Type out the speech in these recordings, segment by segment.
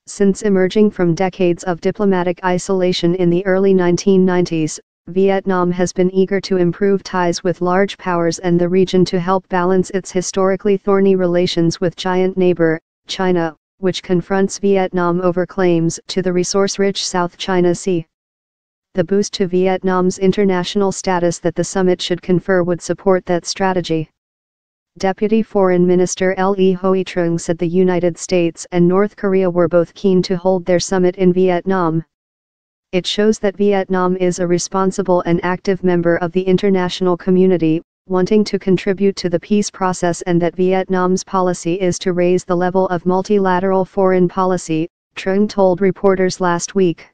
Since emerging from decades of diplomatic isolation in the early 1990s, Vietnam has been eager to improve ties with large powers and the region to help balance its historically thorny relations with giant neighbor, China, which confronts Vietnam over claims to the resource-rich South China Sea. The boost to Vietnam's international status that the summit should confer would support that strategy. Deputy Foreign Minister Le Hoi Trung said the United States and North Korea were both keen to hold their summit in Vietnam. It shows that Vietnam is a responsible and active member of the international community, wanting to contribute to the peace process, and that Vietnam's policy is to raise the level of multilateral foreign policy, Trung told reporters last week.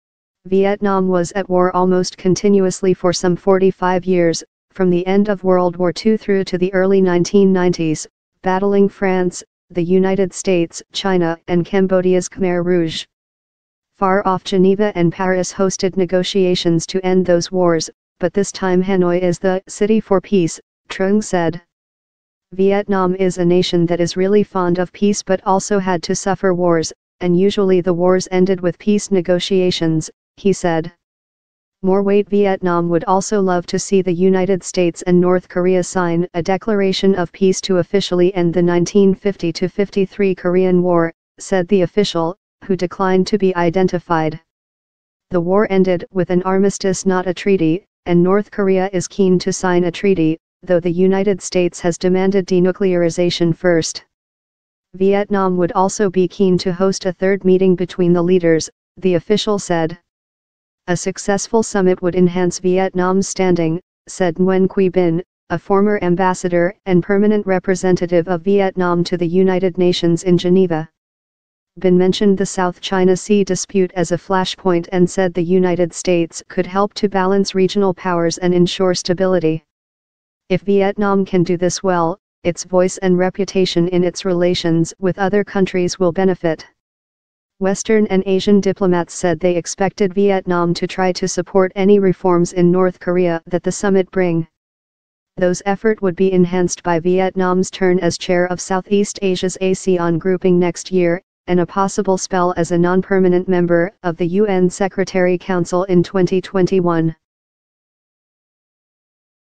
Vietnam was at war almost continuously for some 45 years, from the end of World War II through to the early 1990s, battling France, the United States, China, and Cambodia's Khmer Rouge. Far-off Geneva and Paris hosted negotiations to end those wars, but this time Hanoi is the city for peace, Trung said. Vietnam is a nation that is really fond of peace but also had to suffer wars, and usually the wars ended with peace negotiations, he said. More weight. Vietnam would also love to see the United States and North Korea sign a declaration of peace to officially end the 1950-53 Korean War, said the official, who declined to be identified. The war ended with an armistice, not a treaty, and North Korea is keen to sign a treaty, though the United States has demanded denuclearization first. Vietnam would also be keen to host a third meeting between the leaders, the official said. A successful summit would enhance Vietnam's standing, said Nguyen Quy Binh, a former ambassador and permanent representative of Vietnam to the United Nations in Geneva. Binh mentioned the South China Sea dispute as a flashpoint and said the United States could help to balance regional powers and ensure stability. If Vietnam can do this well, its voice and reputation in its relations with other countries will benefit. Western and Asian diplomats said they expected Vietnam to try to support any reforms in North Korea that the summit bring. Those efforts would be enhanced by Vietnam's turn as chair of Southeast Asia's ASEAN grouping next year, and a possible spell as a non-permanent member of the UN Secretary Council in 2021.